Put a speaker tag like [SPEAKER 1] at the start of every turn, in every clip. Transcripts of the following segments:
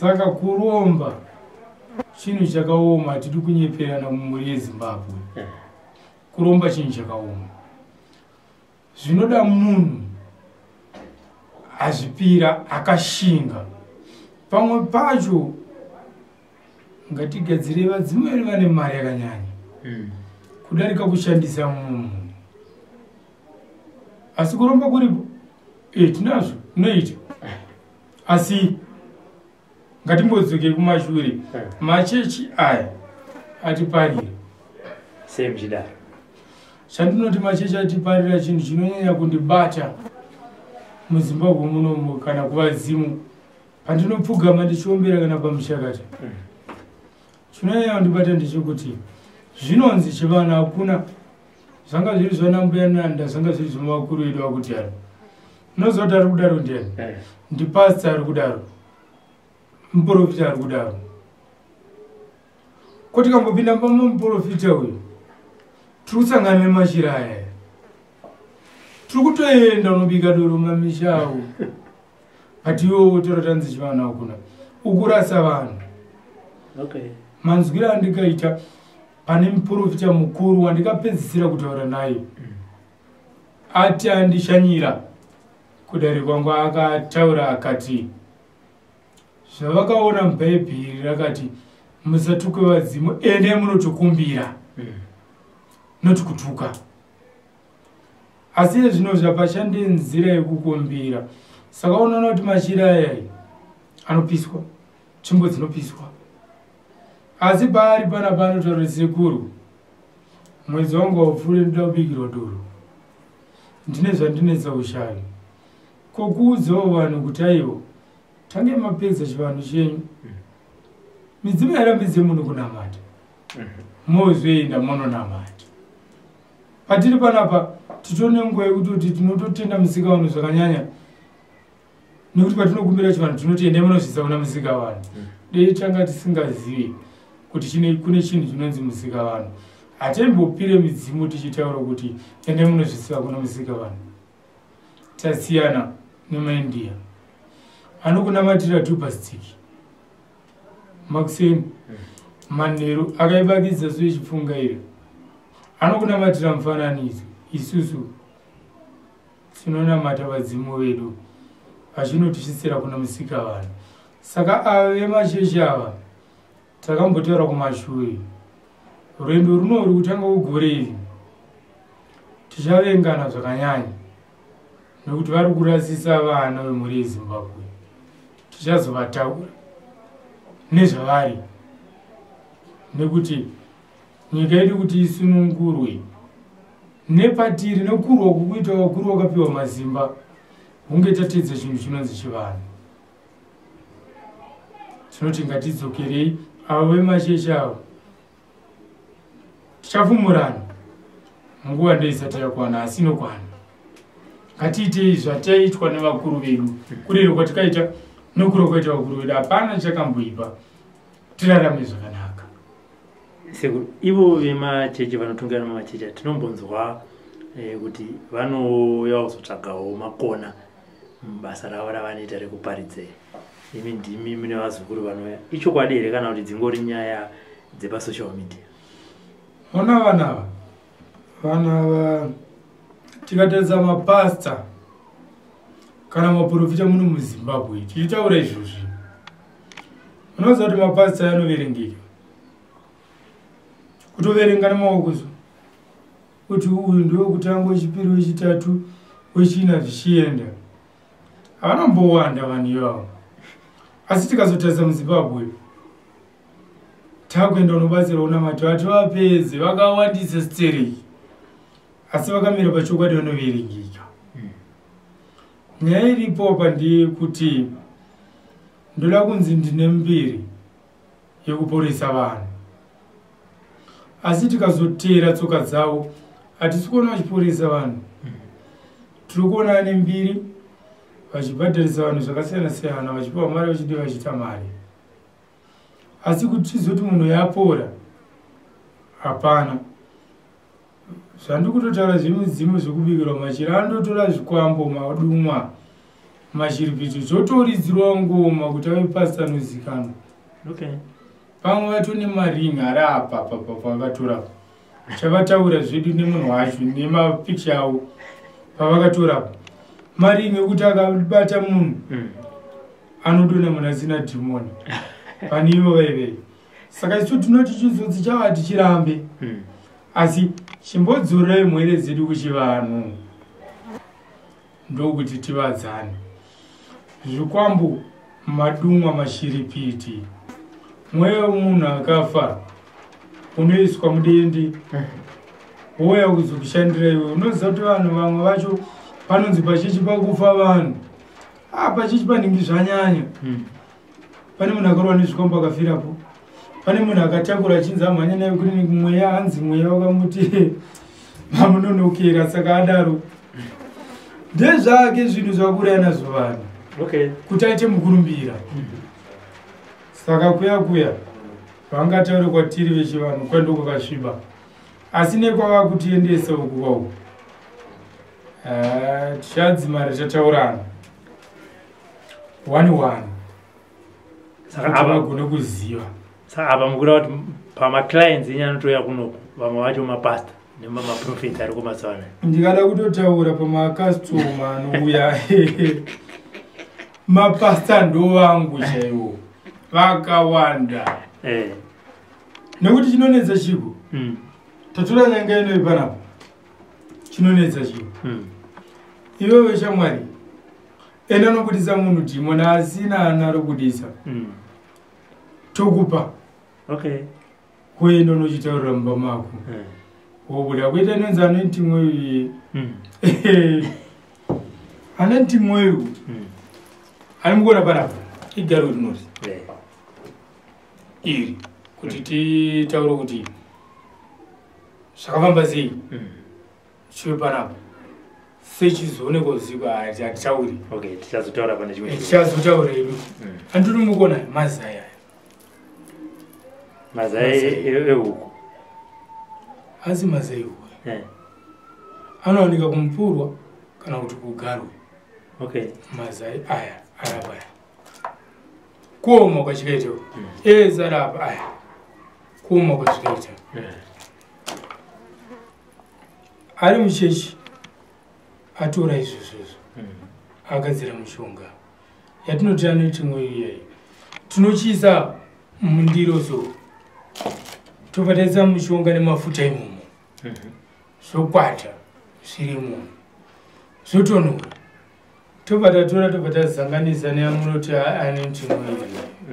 [SPEAKER 1] Saka kuromba chinhu chakaoma, tiri kunyeperana mumhuri yeZimbabwe. Kuromba chinhu chakaoma. Zvinoda munhu azvipira akashinga. Pamwe pacho ngatigadzire vadzimai vane mari yakanyanya kudarika kushandisa munhu. Asi kuromba kuripo, tinazvo noita. Asi ngatimbodzoke kumashure. Machechi aya atiparira
[SPEAKER 2] semjida.
[SPEAKER 1] Chandinoti machechi atiparira chinhu chinonyanya kundibata muZimbabwe munomu kana kuvazimu pandinopfugama ndichiombera kana pamushakata. Chinonyanya kundibata ndechekuti zvinonzi chivana hakuna zvanga zviri zvanambuya nanda, zvanga zviri zvamavakuru vedu vakudhara. Unozoti ari kudaro ndiani? Ndipasita ari kudaro, muprofita ari kudaro. Kuti kambopinda pamuprofita uyu tiri kusangana nemashira aya, tiri kutoenda unobika doro mamisha avo, ati iwo torotanzi chivana hakuna ukurasa vanhu. Manzwira andikaita pane muprofita mukuru wandikapedzisira kutaura naye, ati andishanyira kudare kwangu, akataura akati zvavakaona mubhaibheri rakati musatukwe vadzimu, ende munotokumbira noti kutuka. Asi zvino zvapashande nzira yekukumbira. Saka unoona kuti mashira aya anopiswa, tsvimbo dzinopiswa. Asi paari panapa anotaura sekuru, mwedzi wangu waupfuure ndoda kubikirwa doro, ndine zvandinetsa ushari. Kokuudzawo vanhu kuti aiwo tange mapedza chivanhu chenyu, midzimu yarambidze munhu kunamata, mozoenda mononamata. Patiri panapa titone nguva yekuti tinototenda musika vanhu zvakanyanya, nekuti patinokumbira chivanhu tinoti endai munozvisa kuna musika vanhu. Dei tanga tisingazivi kuti kune chinhu chinonzi musika vanhu. Hatimbopire midzimu tichitaura kuti endai munozvisa kuna musika vanhu. Tasiyana nemaIndia anokunamatira tupastiki makuseni manheru akaibakidza so ichipfungaira, anokunamatira mufananidzo. Isusu tinonamata vadzimu vedu vachinotichisira kuna musika vanhu. Saka ava vemachechi ava takambotaura kumashure, rwendo runo ruri kutanga kugore iri tichavengana zvakanyanya, nekuti vari kurasisa vana vemhuri yeZimbabwe. Tichazovataura nezvavari, nekuti nyika yedu kuti isunungurwe nepatiri nekurwa kukuita vakuru vakapiwa mazimba, hunge tatedza chinhu chinonzi chivanhu. Tinoti ngatidzokerei avo vemachechi avo, tichafumurana nguva ndeisati yakwana, asi inokwana. Ngatiitei zvataitwa nevakuru vedu, kurero kwatikaita nokuro kwaita vakuru vedu, hapana chakamboipa, tirarame zvakanaka.
[SPEAKER 2] Sekuru, ivo vemachechi vanotongerana mamachechi tinombonzwa kuti vanouya kuzotsvagawo makona mubasa ravo ravanoita rekuparidza. Imi ndimi mune vazukuru vanouya. Ichokwadi here kana kuti dzingori nyaya dzepasocial media?
[SPEAKER 1] Ona vanava tikatarisa mapasta kana maprofita muno muZimbabwe, tichitaura izvozvi, unoziva kuti mapasta anoverengeka, kutoverenga nemaoko so, kuti uyu ndiwo kutanga, wechipiri, wechitatu, wechina zvichienda. Havanombowanda vanhu ivavo. Asi tikazotarisa muZimbabwe, takuenda unobatsira unamati vati vapedze vakawandisa sterei, asi vakamira pachokwadi vanoverengeka. Nyaya iripo apa ndeyekuti ndoda kunzi ndine mbiri yekuporesa vanhu, asi tikazotera tsoka dzavo hatisi kuona vachiporesa vanhu. Tiri kuona ane mbiri vachibhadharisa vanhu zvakasiyana siyana, vachipiwa mari vachidi vachiita mari. Asi kuti tizoti munhu yapora, hapana. Zvandiri kutotaura zvemidzimu zvekubikirwa machira, andotora zvikwambo madumwa mashiripiti zvotoridzirwa ngoma kuti ave pastor anozikanwa. Pamwe vatone maringi ari apa pavakatora chavataura zvedu nemunhu wacho nemapicture avo pavakatora maringi ekuti akabata munhu anodona munhu asina dhimoni pane ivo vaivei. Saka isu tinoti chizodzi chava tichirambe asi chimbodzorerai mwere dzedu kuchivanhu ndokuti tivadzane. Zvikwambo madumwa mashiripiti mweya wemunhu akafa unoiswa mudende wouya kuzokushandira iwe. Unoziva kuti vanhu vamwe vacho panonzi pachechi pakufa vanhu pachechi panhingi zvanyanya. Pane munhu akarwa nezvikwambo akafirapo. Pane munhu akatakura achinzi amhanya naye kuriniki mweya hanzi mweya wakamuti mamunonokera. Saka adaro ndezvake zvinhu zvakuraya nazvo vanhu kuti aite mukurumbira. Saka kuya vangataure kwatiri vechivanhu kwendo kwakasviba asi nekwava kutiendesa uku kwauku tichadzimara tataurana 1 saka vagone kuziva.
[SPEAKER 2] Saka apa mukura kuti pamaclients enye anotoya kunoku vamwe vacho mapasta nemamaprofeti ari kumazuva anaya.
[SPEAKER 1] Ndikada kutotaura pamakastoma anouya mapasta ndovangu chaivo vakawanda nekuti chinonetsa chiko tatora nyanga ino ipanapa chinonetsa chiko iwe veshamwari enda anobudisa munhu dhimoni asina ana robudisa tokupa kuenda unochitaurira mumba mako wobuda kuita nonzi anoiti mwoyo anoti mwoyo ari mukona panapa igaro rinoti iri kuti titaure kuti zvakafamba sei chive panapa sechizoonekwa usiku hatitauri
[SPEAKER 2] tichazotaura pane chimwe
[SPEAKER 1] tichazotaura edu andiri mukona mazaya
[SPEAKER 2] ehuku
[SPEAKER 1] asi mazai huku anowanika kumupurwa kana kuti kugarwe. Mazai aya arapaya kuoma kwachikaita ezarapa aya kuoma kwachikaita ari muchechi atora izvozvozvo agadzira mushonga yatinoti anoiti mwoyo iyayi tinochiisa mundiro so tobataisa mushonga nemafuta imomo zvokwata zvirimo zvotonora tobata tora tobata zanganisa neamunoti anoti mwoyo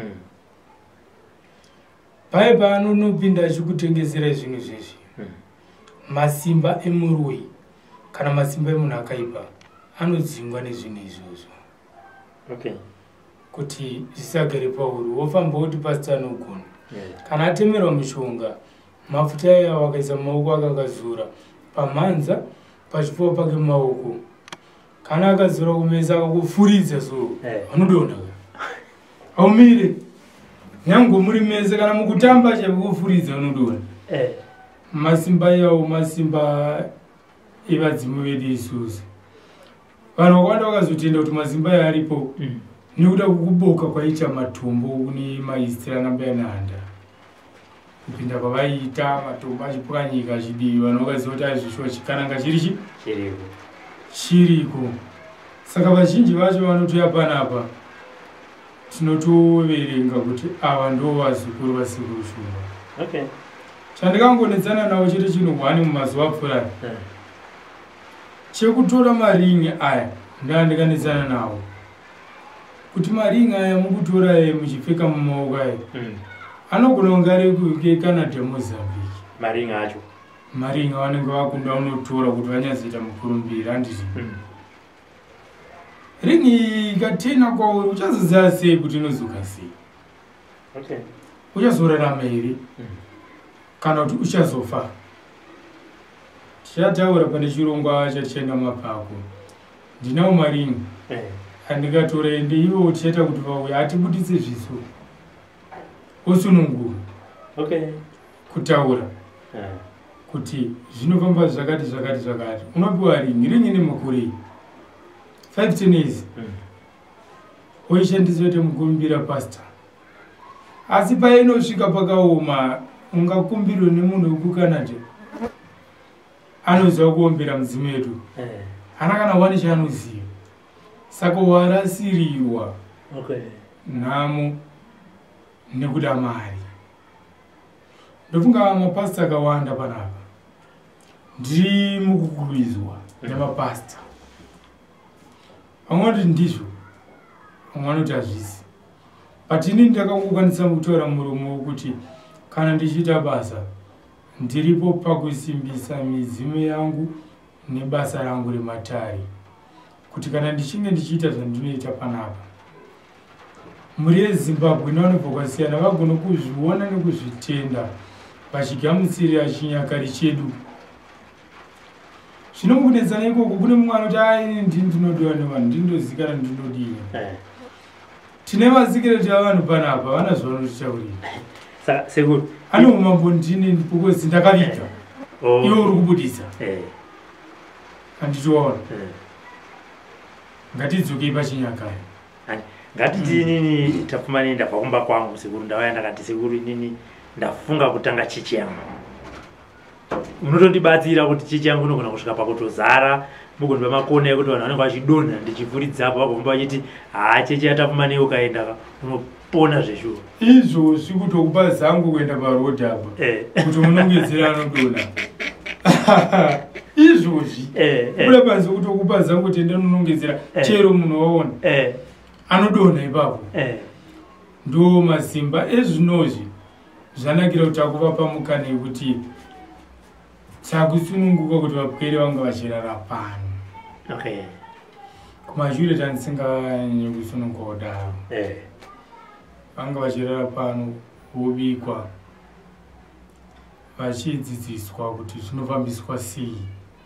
[SPEAKER 1] pai paanonopinda achikutengesera zvinhu zvezvi masimba emurwi kana masimba emunhu akaipa anodzingwa nezvinhu izvozvo kuti zvisagare pauri wofamba kuti pasita anogona kana atemerwa mushonga mafuta aya wakaisa mumaoko akakazura pamhanza pachipfuva pake mumaoko kana akazura kumesa akakufuridza so anodonha aumire nyange muri mese kana mukutamba chakufuridza anodonha. Masimba yawo masimba evadzimu vedu isusu vanhu vakawanda vakazotenda kuti masimba aya aripo nekuda kukuboka kwaita matombo kune mahistori anambaya nehanda kupinda kwavaiita matombo achipwanyika achidivi vanhu vakaziva kuti aizvishuwa chikananga chiriko. Saka vazhinji vacho vanotoya panapa tinotoverenga kuti ava ndo vazukuru vasikuru shumba. Chandikangonetsana navo chete chinhu 1 mumazuva apfuurani chekutora maringi aya ndandikanetsana navo kuti maringi aya mukutora muchipfeka mumaoko aya anogona kunge ari kuCanada Mozambique.
[SPEAKER 2] Maringi acho
[SPEAKER 1] maringi vanenge vakunda unotora kuti vanyazoita mukurumbira handiti ringi ikatena kwauri uchazoziva sei kuti inozoka sei uchazorarama here kana kuti uchazofa. Tichataura pane chirongwa chachienda mapako ndinawo maringi andikatora ende ivo tichaita kuti vauya hatibuditse zviso osunungura kutaura kuti zvinofamba zvakati unopiwa ringi nemakore 15 years oishandisa kuti mukumbira pastor. Asi painosvika pakaoma ungakumbirwe nemunhu wekukanada anoziva kuombera mudzimu wedu. Hana kana wani chaanoziva. Saka warasirirwa nhamo nekuda mari. Ndofunga mapasta akawanda panapa ndiri mukukurudzwa nemapasta. Vamwe vanoti ndizvo, vamwe vanoti hazvisi. But ini ndakangokwanisa kutora muromo wokuti kana ndichiita basa ndiripo pakusimbisa midzimu yangu nebasa rangu rematare, kuti kana ndichinge ndichiita zvandinoita panapa muri yeZimbabwe nevanobva kwasiyana vagona kuzviona nekuzvitenda vachigamutsirira chinyakare chedu. Zvinokunetsana ikoko kune mumwe anoti aini ndinodiwa nevanhu ndinodozikana ndinodini. Tine masikireti avanhu panapa vana zvavanotitaurira. Ano umambo ndini because ndakaviga iwe uri kubudisa handitoona. Ngatidzokei pachinyakare.
[SPEAKER 2] Ngatiti inini tapfuma nini ndabva kumba kwangu sekuru ndauya ndakati sekuru inini ndafunga kutanga chechi yangu. Unotondibatsira kuti chechi yangu inogona kusvika pakutozara mugonba Makona ekuti vanhu vanenge vachidonha ndichivhuridzapo vagomba vachiti chechi yatapfuma nei ukaenda unopona zveshuwa.
[SPEAKER 1] Izvozvi kutokupa zangu kuenda parodhi apa kuti munongedzera anodonha. Izvozvi kuda panze kutokupa zangu kuti enda unongedzera chero munhu waona anodonha ipapo. Ndo masimba ezvinozvi zvanakira kuti akuvapa mukana yekuti sakusununguka kuti vapwere vanga vachirara pano. Kumashure tandisinganyanyi kusununguka kudaro. Vanga vachirara pano vobikwa vachidzidziswa kuti zvinofambiswa sei.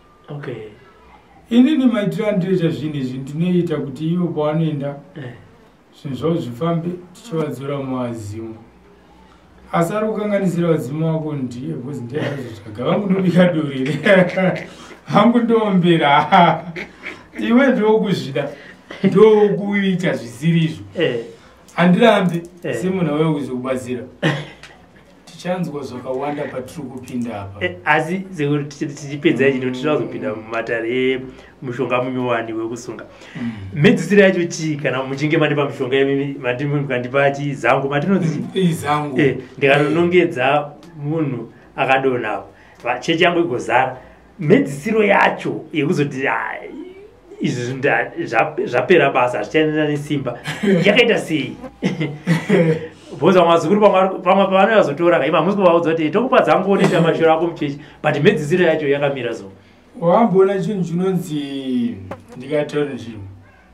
[SPEAKER 1] Inini maitiro andinoita zvinhu izvi ndinoita kuti ivo pavanoenda zvinhu zvavo zvifambe tichivadzora muvazimu. Asi ari kukanganisira vadzimu vako ndiye bcause ndiyaazvitsvaga vangu ndobika dorere vangu ndoombera iwe ndokuzvida ndokuita zvisiri izvo. Handirambi semunhu auya kuzokubatsira. Tichanzwa zvakawanda patiri kupinda apa.
[SPEAKER 2] Asi tichipedza ichi tichazopinda mumatare mushonga munyowani wekusunga. Medzisiro yacho chii kana muchinge mandipa mushonga mandipa chizangu matinodzi
[SPEAKER 1] izangu
[SPEAKER 2] ndikanonongedza munhu akadonha chechi yangu igozara. Medzisiro yacho yekuzoti izvi zvapera basa hazvichaenderana nesimba yakaita sei? Bhoza mazukuru pamwe pavanoyazotora ima hamusi kuvaudza kuti tokupa dzangu onoita mashoro ako muchechi but medzisiro yacho yakamira so.
[SPEAKER 1] Wamboona chinhu chinonzi ndikataura chinhu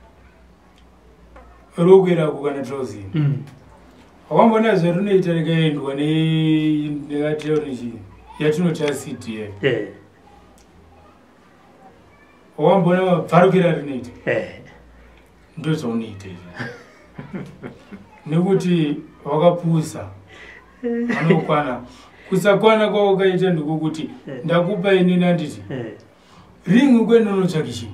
[SPEAKER 1] rokwe rako kana trouzi. Wamboona zvarinoita rikaendwa ndikataura chinhu yatinota city wamboona mabvarukira rinoita ndozvaunoita nekuti wakapusa anokwana kusakwana kwaukaita ndikokuti ndakupa ini nanditi ringi kwenonotsvaki chii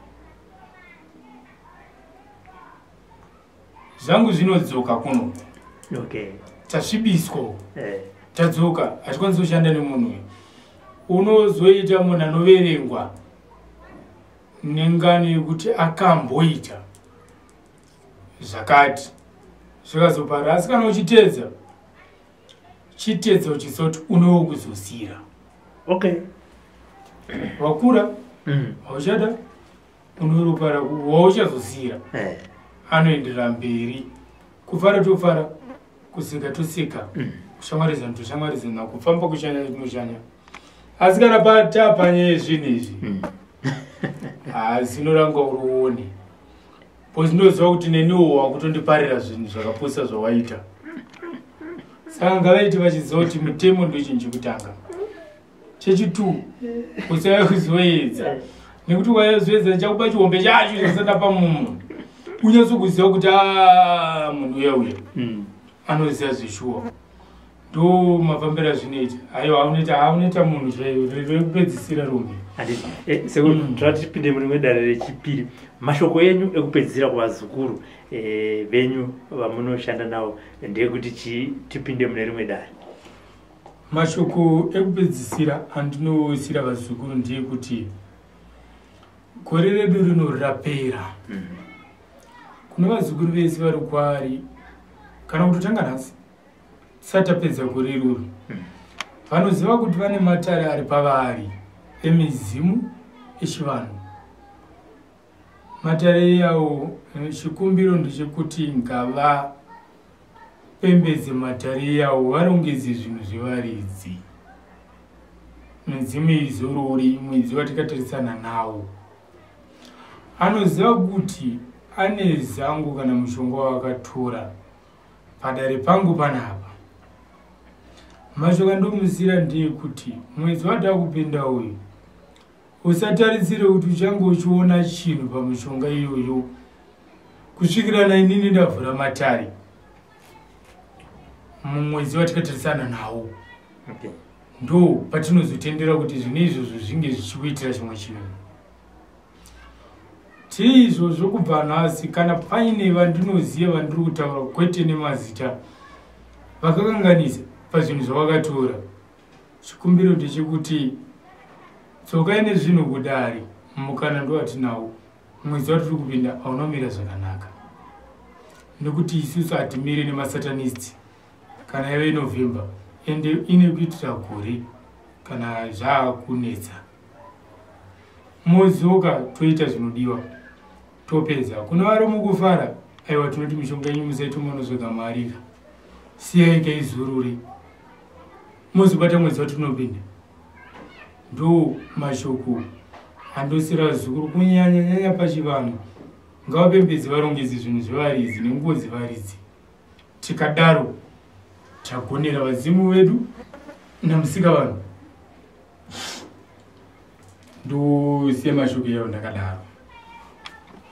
[SPEAKER 1] zvangu zvinodzoka kuno tasvibiswa tadzoka hatikwanisi kushanda nemunhu unozoita munhu anoverengwa nengano yekuti akamboita zvakati zvikazopara. Asi kana uchitedza chitedza uchisoti unowo kuzosira wakura hauchada unoropara wauchazosira anoenderera mberi kufara tofara kuseka toseka kushamwarizana toshamwarizana kufamba kushanya kunoshanya. Asi kana patapanye zvinhu izvi zinoranga uruone pozvinoziva kuti neniwo wakutondiparira zvinhu zvakapusa zvawaita. Saka ngavaiti vachiziva kuti mutemo ndochinhu chekutanga. Chechi2 usaya kuzoedza nekuti wazoedza chakupa chihombe chacho chasada pamunhu unyatsokuziva kuti munhu uya anoziva zvishuwa ndo mafambira zvinoita aiwa aunoita munhu zvekupedzisira rumwe
[SPEAKER 2] sekutipinde murimwe dare rechipiri mashoko enyu ekupedzisira kuvazukuru venyu vamunoshanda navo ndeyekuti tipinde mune rimwe dare.
[SPEAKER 1] Mashoko ekupedzisira andinoisira vazukuru ndeyekuti gore redu rino rapera. Kune vazukuru vese vari kwari kana kutotanga nhasi tisati tapedza gore iroro vanoziva kuti vane matare ari pavari emizimu echivanhu. Matare yawo chikumbiro ndechekuti ngava pembedze matare yawo varongedze zvinhu zvevaridzi. Midzimu izorori mwedzi watikatarisana nawo anoziva kuti ane zangu kana mushonga wakatora padare pangu panapa. Mashoko andomusira ndeyekuti mwedzi wada kupinda uyu usatarisire kuti uchange uchiona chinhu pamushonga iyoyo kusvikira nainini ndavhura matare mumwedzi watikatarisana nawo. Ndo patinozotendera kuti zvine izvozvo zvinge zvichikuitira chimwe chinhu. Tiizvozvo kubva nhasi kana paine vandinoziva vandiri kutaura kwete nemazita vakakanganisa pazvinhu zvavakatora, chikumbiro ndechekuti tsokai nezvinhu kudare mukana ndovatinawo mwedzi watiri kupinda haunomira zvakanaka nekuti isusu hatimiri nemasatanisti kana yave November ende ine kuitira gore kana zvaakunetsa mozoka toita zvinodiwa topedza. Kuna vari mukufara aiwa tinoti mishonga yenyu musaiti munozoka marika siyai kaizururi muzobata mwedzi watinopinda. Ndo mashoko andosira zukuru kunyanya pachivanhu ngavapembedze varongedze zvinhu zvevaridzi nenguo dzevaridzi. Tikadaro tagonera vazimu vedu namusika vanhu. Ndo siya mashoko yawo ndakadaro.